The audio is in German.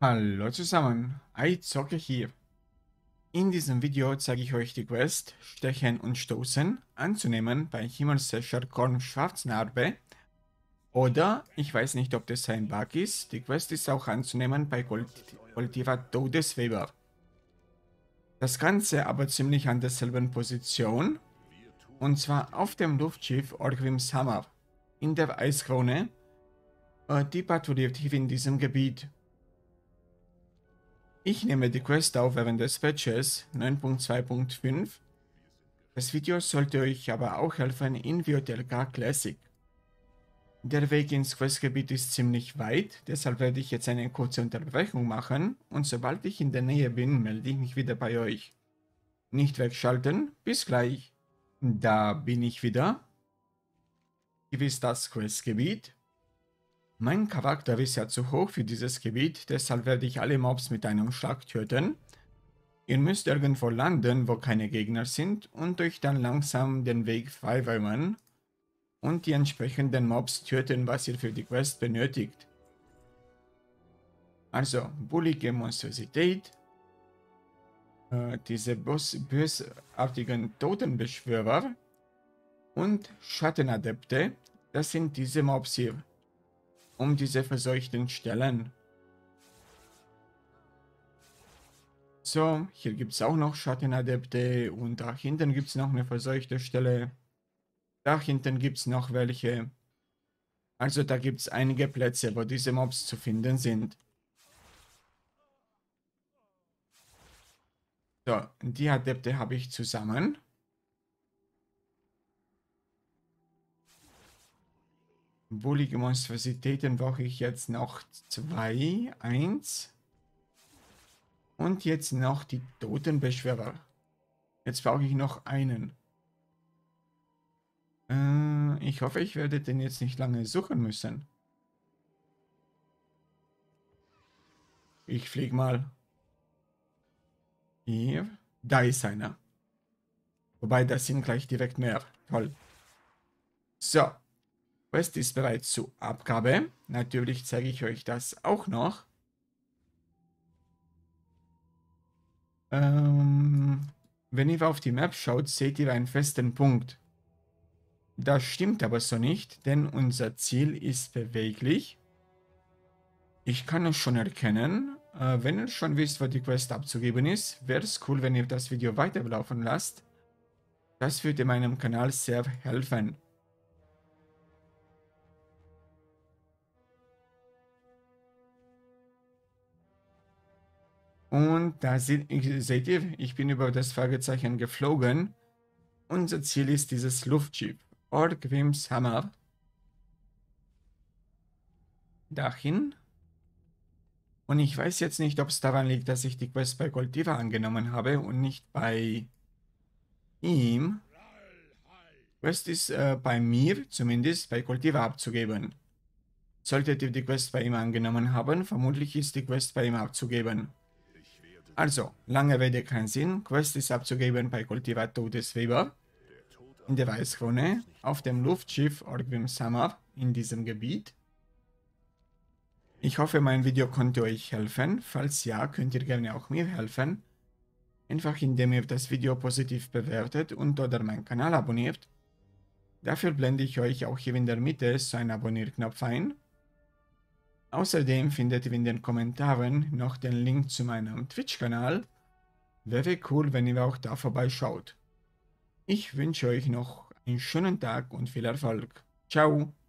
Hallo zusammen, iZocke hier. In diesem Video zeige ich euch die Quest Stechen und Stoßen anzunehmen bei Himmelssecher Korn Schwarznarbe. Oder, ich weiß nicht, ob das ein Bug ist, die Quest ist auch anzunehmen bei Goltiva Todesweber. Das Ganze aber ziemlich an derselben Position, und zwar auf dem Luftschiff Orgrims Hammer in der Eiskrone. Die patrouilliert hier in diesem Gebiet. Ich nehme die Quest auf während des Patches 9.2.5. Das Video sollte euch aber auch helfen in WTLK Classic. Der Weg ins Questgebiet ist ziemlich weit, deshalb werde ich jetzt eine kurze Unterbrechung machen und sobald ich in der Nähe bin, melde ich mich wieder bei euch. Nicht wegschalten, bis gleich. Da bin ich wieder. Hier ist das Questgebiet. Mein Charakter ist ja zu hoch für dieses Gebiet, deshalb werde ich alle Mobs mit einem Schlag töten. Ihr müsst irgendwo landen, wo keine Gegner sind und euch dann langsam den Weg freiräumen und die entsprechenden Mobs töten, was ihr für die Quest benötigt. Also, bullige Monstrosität, diese bösartigen Totenbeschwörer und Schattenadepte, das sind diese Mobs hier, um diese verseuchten Stellen. So, hier gibt es auch noch Schattenadepte und da hinten gibt es noch eine verseuchte Stelle. Da hinten gibt es noch welche. Also da gibt es einige Plätze, wo diese Mobs zu finden sind. So, die Adepte habe ich zusammen. Bullige Monstrositäten brauche ich jetzt noch 2, 1. Und jetzt noch die Totenbeschwörer. Jetzt brauche ich noch einen. Ich hoffe, ich werde den jetzt nicht lange suchen müssen. Ich fliege mal. Hier. Da ist einer. Wobei, das sind gleich direkt mehr. Toll. So. Quest ist bereits zur Abgabe. Natürlich zeige ich euch das auch noch. Wenn ihr auf die Map schaut, seht ihr einen festen Punkt. Das stimmt aber so nicht, denn unser Ziel ist beweglich. Ich kann es schon erkennen. Wenn ihr schon wisst, wo die Quest abzugeben ist, wäre es cool, wenn ihr das Video weiterlaufen lasst. Das würde meinem Kanal sehr helfen. Und da seht ihr, ich bin über das Fragezeichen geflogen. Unser Ziel ist dieses Luftschiff, Orgrims Hammer. Dahin. Und ich weiß jetzt nicht, ob es daran liegt, dass ich die Quest bei Goltiva angenommen habe und nicht bei ihm. Quest ist bei mir, zumindest bei Goltiva abzugeben. Solltet ihr die Quest bei ihm angenommen haben, vermutlich ist die Quest bei ihm abzugeben. Also, lange Rede kein Sinn, Quest ist abzugeben bei Goltiva Todesweber in der Weißkrone auf dem Luftschiff Orgrims Hammer in diesem Gebiet. Ich hoffe, mein Video konnte euch helfen. Falls ja, könnt ihr gerne auch mir helfen. Einfach indem ihr das Video positiv bewertet und oder meinen Kanal abonniert. Dafür blende ich euch auch hier in der Mitte so einen Abonnierknopf ein. Außerdem findet ihr in den Kommentaren noch den Link zu meinem Twitch-Kanal. Wäre cool, wenn ihr auch da vorbeischaut. Ich wünsche euch noch einen schönen Tag und viel Erfolg. Ciao!